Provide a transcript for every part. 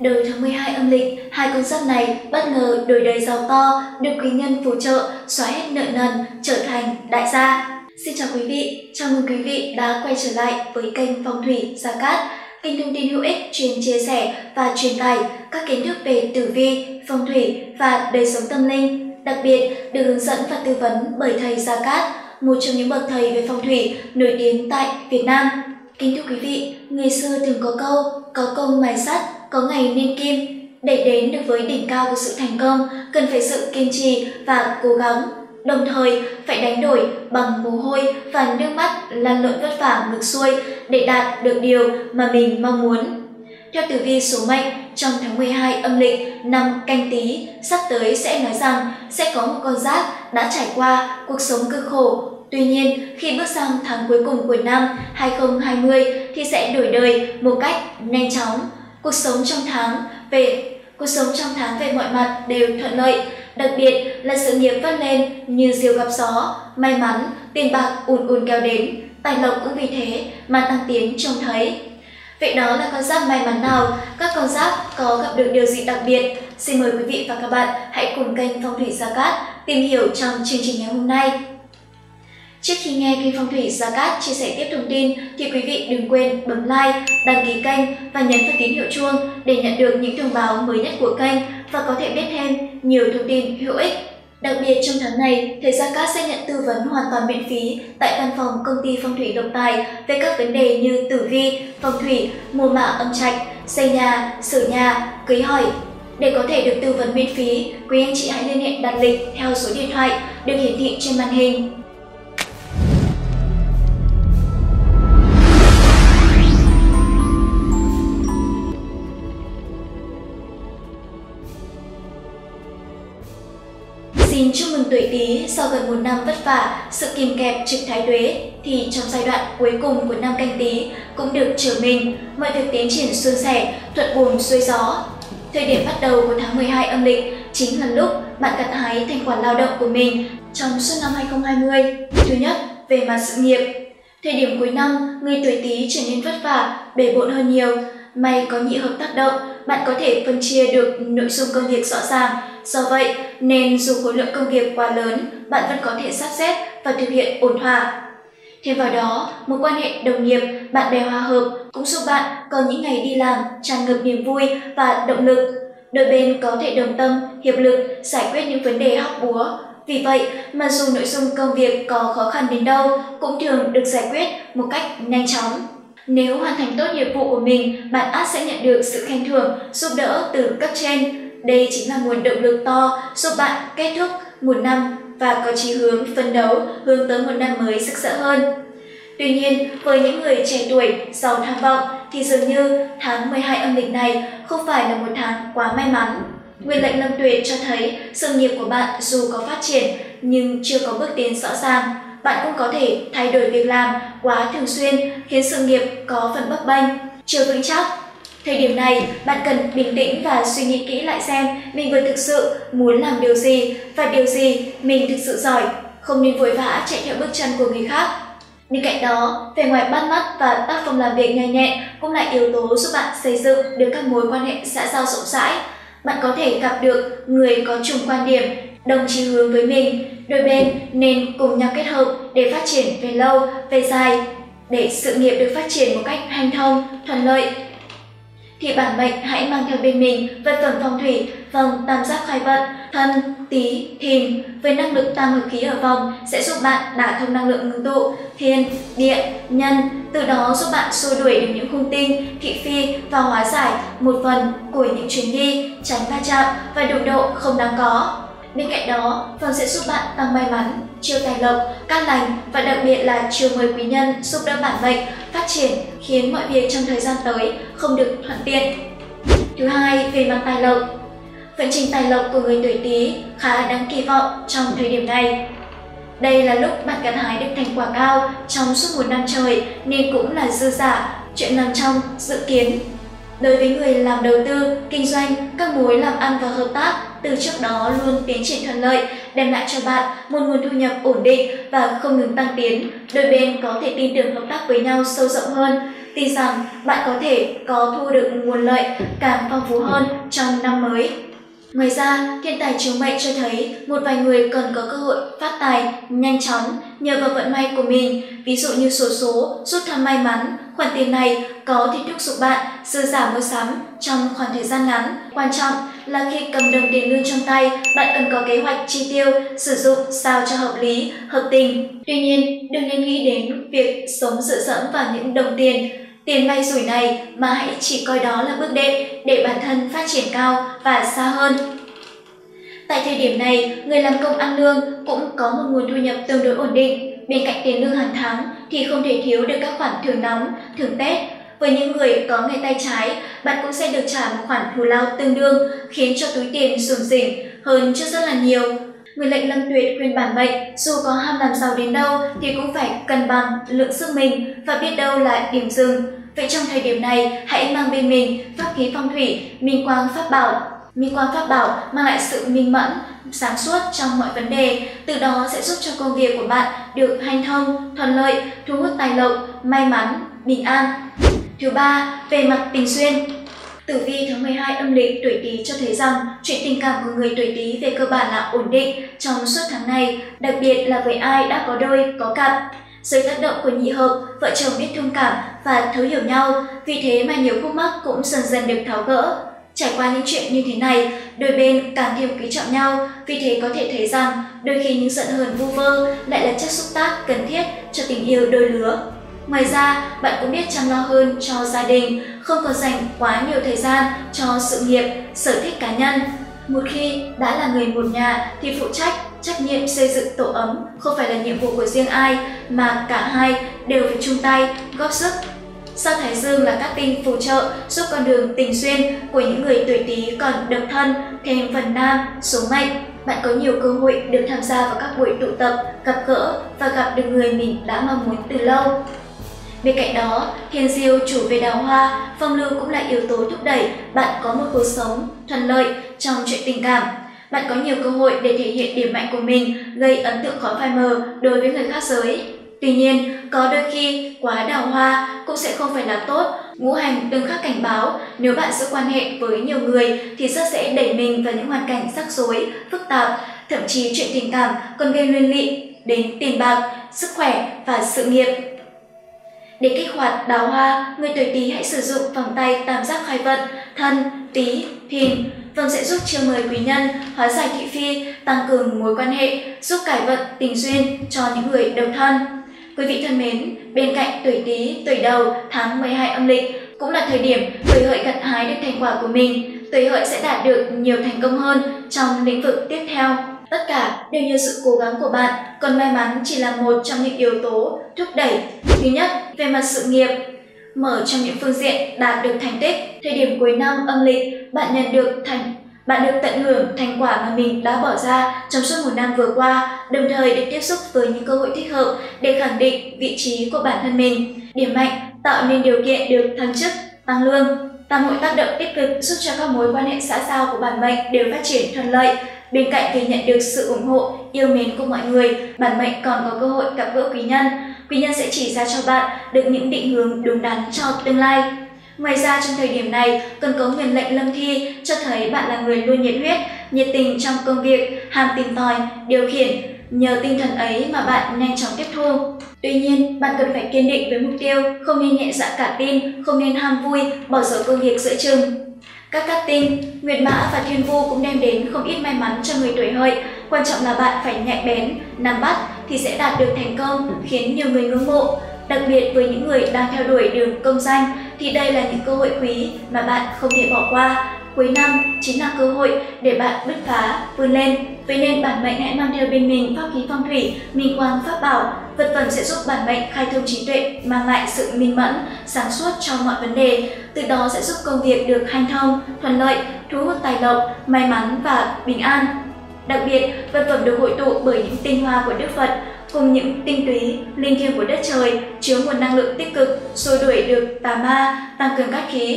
Đầu tháng 12 âm lịch, hai con giáp này bất ngờ đổi đời giàu to, được quý nhân phù trợ, xóa hết nợ nần, trở thành đại gia. Xin chào quý vị, chào mừng quý vị đã quay trở lại với kênh Phong thủy Gia Cát, kênh thông tin hữu ích chuyên chia sẻ và truyền tải các kiến thức về tử vi, phong thủy và đời sống tâm linh. Đặc biệt được hướng dẫn và tư vấn bởi thầy Gia Cát, một trong những bậc thầy về phong thủy nổi tiếng tại Việt Nam. Kính thưa quý vị, người xưa thường có câu, có công mài sắt, có ngày nên kim. Để đến được với đỉnh cao của sự thành công, cần phải sự kiên trì và cố gắng, đồng thời phải đánh đổi bằng mồ hôi và nước mắt lăn lộn vất vả ngược xuôi để đạt được điều mà mình mong muốn. Theo tử vi số mệnh, trong tháng 12 âm lịch năm Canh Tý sắp tới sẽ nói rằng sẽ có một con giáp đã trải qua cuộc sống cực khổ. Tuy nhiên, khi bước sang tháng cuối cùng của năm 2020 thì sẽ đổi đời một cách nhanh chóng. Cuộc sống trong tháng về mọi mặt đều thuận lợi, đặc biệt là sự nghiệp vươn lên như diều gặp gió, may mắn, tiền bạc ùn ùn kéo đến, tài lộc cũng vì thế mà tăng tiến trông thấy. Vậy đó là con giáp may mắn nào? Các con giáp có gặp được điều gì đặc biệt? Xin mời quý vị và các bạn hãy cùng kênh Phong thủy Gia Cát tìm hiểu trong chương trình ngày hôm nay. Trước khi nghe kênh Phong thủy Gia Cát chia sẻ tiếp thông tin thì quý vị đừng quên bấm like, đăng ký kênh và nhấn vào tín hiệu chuông để nhận được những thông báo mới nhất của kênh và có thể biết thêm nhiều thông tin hữu ích. Đặc biệt trong tháng này, thầy Gia Cát sẽ nhận tư vấn hoàn toàn miễn phí tại văn phòng công ty Phong thủy Lộc Tài về các vấn đề như tử vi, phong thủy, mùa mã âm trạch, xây nhà, sửa nhà, cưới hỏi. Để có thể được tư vấn miễn phí, quý anh chị hãy liên hệ đặt lịch theo số điện thoại được hiển thị trên màn hình. Xin chúc mừng tuổi Tý, sau gần một năm vất vả, sự kìm kẹp trực thái tuế thì trong giai đoạn cuối cùng của năm Canh Tý cũng được trở mình, mọi việc tiến triển suôn sẻ, thuận buồm xuôi gió. Thời điểm bắt đầu của tháng 12 âm lịch chính là lúc bạn gặt hái thành quả lao động của mình trong suốt năm 2020. Thứ nhất, về mặt sự nghiệp. Thời điểm cuối năm, người tuổi Tý trở nên vất vả, bề bộn hơn nhiều. May có nhị hợp tác động, bạn có thể phân chia được nội dung công việc rõ ràng. Do vậy, nên dù khối lượng công việc quá lớn, bạn vẫn có thể sắp xếp và thực hiện ổn thỏa. Thêm vào đó, mối quan hệ đồng nghiệp, bạn bè hòa hợp cũng giúp bạn có những ngày đi làm tràn ngập niềm vui và động lực. Đôi bên có thể đồng tâm, hiệp lực giải quyết những vấn đề hóc búa. Vì vậy mà dù nội dung công việc có khó khăn đến đâu cũng thường được giải quyết một cách nhanh chóng. Nếu hoàn thành tốt nhiệm vụ của mình, bạn ắt sẽ nhận được sự khen thưởng, giúp đỡ từ cấp trên. Đây chính là nguồn động lực to giúp bạn kết thúc một năm và có chí hướng phấn đấu hướng tới một năm mới rực rỡ hơn. Tuy nhiên, với những người trẻ tuổi giàu tham vọng thì dường như tháng 12 âm lịch này không phải là một tháng quá may mắn. Nguyên lệnh Lâm Tuệ cho thấy sự nghiệp của bạn dù có phát triển nhưng chưa có bước tiến rõ ràng. Bạn cũng có thể thay đổi việc làm quá thường xuyên khiến sự nghiệp có phần bấp bênh, chưa vững chắc. Thời điểm này, bạn cần bình tĩnh và suy nghĩ kỹ lại xem mình vừa thực sự muốn làm điều gì và điều gì mình thực sự giỏi, không nên vội vã chạy theo bước chân của người khác. Bên cạnh đó, vẻ ngoài bắt mắt và tác phong làm việc nhanh nhẹn cũng là yếu tố giúp bạn xây dựng được các mối quan hệ xã giao rộng rãi. Bạn có thể gặp được người có chung quan điểm, đồng chí hướng với mình. Đôi bên nên cùng nhau kết hợp để phát triển về lâu, về dài. Để sự nghiệp được phát triển một cách hanh thông, thuận lợi thì bản mệnh hãy mang theo bên mình vật phẩm phong thủy vòng tam giác khai vận Thân, Tý, Thìn với năng lực tam hợp khí ở vòng sẽ giúp bạn đả thông năng lượng ngưng tụ thiên, địa, nhân, từ đó giúp bạn xua đuổi được những hung tinh, thị phi và hóa giải một phần của những chuyến đi, tránh va chạm và đụng độ không đáng có. Bên cạnh đó, vòng sẽ giúp bạn tăng may mắn, chiêu tài lộc, cát lành và đặc biệt là chiêu mời quý nhân giúp đỡ bản mệnh phát triển khiến mọi việc trong thời gian tới không được thuận tiện. Thứ hai, về mặt tài lộc. Vận trình tài lộc của người tuổi Tý khá đáng kỳ vọng trong thời điểm này. Đây là lúc bạn gặt hái được thành quả cao trong suốt một năm trời nên cũng là dư giả, chuyện nằm trong dự kiến. Đối với người làm đầu tư, kinh doanh, các mối làm ăn và hợp tác từ trước đó luôn tiến triển thuận lợi, đem lại cho bạn một nguồn thu nhập ổn định và không ngừng tăng tiến. Đôi bên có thể tin tưởng hợp tác với nhau sâu rộng hơn, tin rằng bạn có thể có thu được nguồn lợi càng phong phú hơn trong năm mới. Ngoài ra, thiên tài chiếu mệnh cho thấy một vài người còn có cơ hội phát tài nhanh chóng nhờ vào vận may của mình, ví dụ như xổ số giúp thăm may mắn. Khoản tiền này có thể thúc giục bạn dư giả mua sắm trong khoảng thời gian ngắn. Quan trọng là khi cầm đồng tiền lương trong tay, bạn cần có kế hoạch chi tiêu, sử dụng sao cho hợp lý, hợp tình. Tuy nhiên, đừng nên nghĩ đến việc sống dựa dẫm vào những đồng tiền may rủi này, mà hãy chỉ coi đó là bước đệm để bản thân phát triển cao và xa hơn. Tại thời điểm này, người làm công ăn lương cũng có một nguồn thu nhập tương đối ổn định. Bên cạnh tiền lương hàng tháng thì không thể thiếu được các khoản thưởng nóng, thưởng Tết. Với những người có nghề tay trái, bạn cũng sẽ được trả một khoản thù lao tương đương, khiến cho túi tiền sủng rỉnh hơn trước rất là nhiều. Người lệnh Lâm Tuyệt khuyên bản mệnh, dù có ham làm giàu đến đâu thì cũng phải cân bằng lượng sức mình và biết đâu là điểm dừng. Vậy trong thời điểm này, hãy mang bên mình pháp khí phong thủy, Minh Quang Pháp Bảo. Minh Quang Pháp Bảo mang lại sự minh mẫn, sáng suốt trong mọi vấn đề, từ đó sẽ giúp cho công việc của bạn được hanh thông, thuận lợi, thu hút tài lộc, may mắn, bình an. Thứ ba, về mặt tình duyên. Tử vi tháng 12 âm lịch tuổi Tý cho thấy rằng chuyện tình cảm của người tuổi Tý về cơ bản là ổn định trong suốt tháng này, đặc biệt là với ai đã có đôi, có cặp. Dưới tác động của nhị hợp, vợ chồng biết thông cảm và thấu hiểu nhau, vì thế mà nhiều khúc mắc cũng dần dần được tháo gỡ. Trải qua những chuyện như thế này, đôi bên càng thêm quý trọng nhau, vì thế có thể thấy rằng đôi khi những giận hờn vu vơ lại là chất xúc tác cần thiết cho tình yêu đôi lứa. Ngoài ra, bạn cũng biết chăm lo hơn cho gia đình, không còn dành quá nhiều thời gian cho sự nghiệp, sở thích cá nhân. Một khi đã là người một nhà thì phụ trách nhiệm xây dựng tổ ấm không phải là nhiệm vụ của riêng ai, mà cả hai đều phải chung tay, góp sức. Sao Thái Dương là các tinh phù trợ giúp con đường tình duyên của những người tuổi Tý còn độc thân thêm phần nam số mệnh. Bạn có nhiều cơ hội được tham gia vào các buổi tụ tập, gặp gỡ và gặp được người mình đã mong muốn từ lâu. Bên cạnh đó, thiên diêu chủ về đào hoa, phong lưu cũng là yếu tố thúc đẩy bạn có một cuộc sống thuận lợi trong chuyện tình cảm. Bạn có nhiều cơ hội để thể hiện điểm mạnh của mình, gây ấn tượng khó phai mờ đối với người khác giới. Tuy nhiên, có đôi khi quá đào hoa cũng sẽ không phải là tốt. Ngũ hành tương khắc cảnh báo, nếu bạn giữ quan hệ với nhiều người thì rất dễ đẩy mình vào những hoàn cảnh rắc rối, phức tạp, thậm chí chuyện tình cảm còn gây liên lụy đến tiền bạc, sức khỏe và sự nghiệp. Để kích hoạt đào hoa, người tuổi Tý hãy sử dụng vòng tay tam giác khai vận Thân, Tý, Thìn. Vòng sẽ giúp chiêu mời quý nhân, hóa giải thị phi, tăng cường mối quan hệ, giúp cải vận tình duyên cho những người độc thân. Quý vị thân mến, bên cạnh tuổi Tý, tuổi Đầu tháng 12 âm lịch cũng là thời điểm tuổi Hợi gặt hái được thành quả của mình. Tuổi Hợi sẽ đạt được nhiều thành công hơn trong lĩnh vực tiếp theo. Tất cả đều nhờ sự cố gắng của bạn, còn may mắn chỉ là một trong những yếu tố thúc đẩy. Thứ nhất, về mặt sự nghiệp, mở trong những phương diện đạt được thành tích. Thời điểm cuối năm âm lịch, bạn được tận hưởng thành quả mà mình đã bỏ ra trong suốt một năm vừa qua, đồng thời được tiếp xúc với những cơ hội thích hợp để khẳng định vị trí của bản thân mình. Điểm mạnh tạo nên điều kiện được thăng chức, tăng lương. Tam hội tác động tích cực giúp cho các mối quan hệ xã giao của bản mệnh đều phát triển thuận lợi. Bên cạnh việc nhận được sự ủng hộ, yêu mến của mọi người, bản mệnh còn có cơ hội gặp gỡ quý nhân. Quý nhân sẽ chỉ ra cho bạn được những định hướng đúng đắn cho tương lai. Ngoài ra, trong thời điểm này, cần có nguyên lệnh Lâm Thi cho thấy bạn là người luôn nhiệt huyết, nhiệt tình trong công việc, ham tìm tòi, điều khiển. Nhờ tinh thần ấy mà bạn nhanh chóng tiếp thu. Tuy nhiên, bạn cần phải kiên định với mục tiêu, không nên nhẹ dạ cả tin, không nên ham vui, bỏ dở công việc giữa chừng. Các cát tinh, Nguyệt Mã và Thiên Vu cũng đem đến không ít may mắn cho người tuổi Hợi. Quan trọng là bạn phải nhạy bén, nắm bắt thì sẽ đạt được thành công, khiến nhiều người ngưỡng mộ. Đặc biệt với những người đang theo đuổi đường công danh thì đây là những cơ hội quý mà bạn không thể bỏ qua. Cuối năm chính là cơ hội để bạn bứt phá, vươn lên. Vậy nên bản mệnh hãy mang theo bên mình pháp khí phong thủy, Minh Quang Pháp Bảo. Vật phẩm sẽ giúp bản mệnh khai thông trí tuệ, mang lại sự minh mẫn, sáng suốt cho mọi vấn đề. Từ đó sẽ giúp công việc được hanh thông, thuận lợi, thu hút tài lộc, may mắn và bình an. Đặc biệt, vật phẩm được hội tụ bởi những tinh hoa của Đức Phật cùng những tinh túy, linh thiêng của đất trời, chứa nguồn năng lượng tích cực, xua đuổi được tà ma, tăng cường cát khí.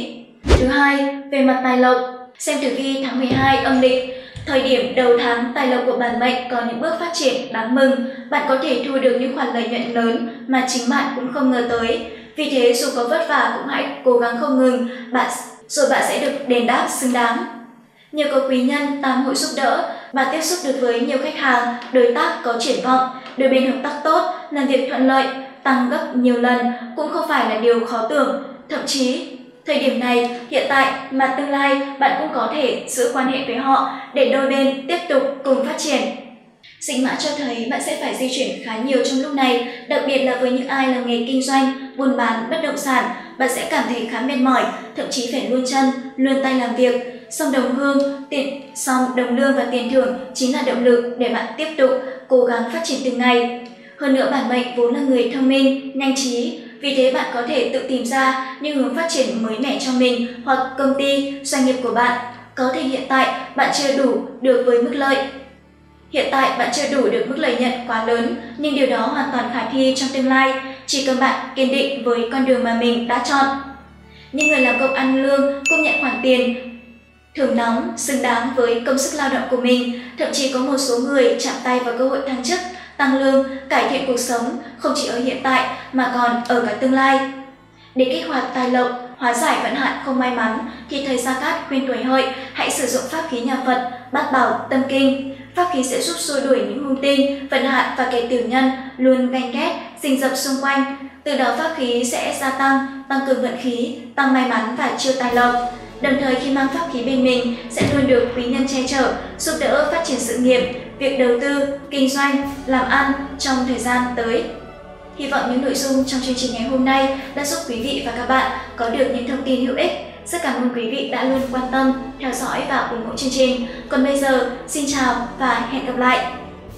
Thứ hai, về mặt tài lộc, xem tử vi tháng 12 âm lịch. Thời điểm đầu tháng, tài lộc của bản mệnh có những bước phát triển đáng mừng. Bạn có thể thu được những khoản lợi nhuận lớn mà chính bạn cũng không ngờ tới. Vì thế, dù có vất vả cũng hãy cố gắng không ngừng, rồi bạn sẽ được đền đáp xứng đáng. Nhờ có quý nhân tam hội giúp đỡ, bạn tiếp xúc được với nhiều khách hàng, đối tác có triển vọng, đôi bên hợp tác tốt, làm việc thuận lợi, tăng gấp nhiều lần cũng không phải là điều khó tưởng. Thậm chí, thời điểm này, hiện tại mà tương lai bạn cũng có thể giữ quan hệ với họ để đôi bên tiếp tục cùng phát triển. Sinh mã cho thấy bạn sẽ phải di chuyển khá nhiều trong lúc này, đặc biệt là với những ai làm nghề kinh doanh, buôn bán, bất động sản, bạn sẽ cảm thấy khá mệt mỏi, thậm chí phải luôn chân, luôn tay làm việc. Song đồng lương và tiền thưởng chính là động lực để bạn tiếp tục cố gắng phát triển từng ngày. Hơn nữa, bản mệnh vốn là người thông minh, nhanh trí, vì thế bạn có thể tự tìm ra những hướng phát triển mới mẻ cho mình hoặc công ty, doanh nghiệp của bạn. Có thể hiện tại bạn chưa đủ được mức lợi nhuận quá lớn, nhưng điều đó hoàn toàn khả thi trong tương lai, chỉ cần bạn kiên định với con đường mà mình đã chọn. Những người làm công ăn lương cũng nhận khoản tiền thưởng nóng xứng đáng với công sức lao động của mình, thậm chí có một số người chạm tay vào cơ hội thăng chức, tăng lương, cải thiện cuộc sống không chỉ ở hiện tại mà còn ở cả tương lai. Để kích hoạt tài lộc, hóa giải vận hạn không may mắn thì thầy Gia Cát khuyên tuổi Hợi hãy sử dụng pháp khí nhà Phật Bát Bảo Tâm Kinh. Pháp khí sẽ giúp xua đuổi những hung tinh, vận hạn và kẻ tiểu nhân luôn ganh ghét, rình rập xung quanh. Từ đó pháp khí sẽ gia tăng cường vận khí, tăng may mắn và chiêu tài lộc. Đồng thời khi mang pháp khí bên mình sẽ luôn được quý nhân che chở, giúp đỡ phát triển sự nghiệp, việc đầu tư, kinh doanh, làm ăn trong thời gian tới. Hy vọng những nội dung trong chương trình ngày hôm nay đã giúp quý vị và các bạn có được những thông tin hữu ích. Rất cảm ơn quý vị đã luôn quan tâm, theo dõi và ủng hộ chương trình. Còn bây giờ, xin chào và hẹn gặp lại!